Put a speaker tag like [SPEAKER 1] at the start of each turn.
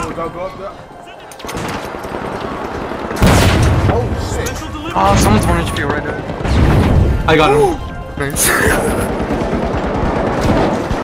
[SPEAKER 1] Go. Oh shit.
[SPEAKER 2] Oh, someone's 1 HP right there.
[SPEAKER 3] I got him.
[SPEAKER 2] Nice.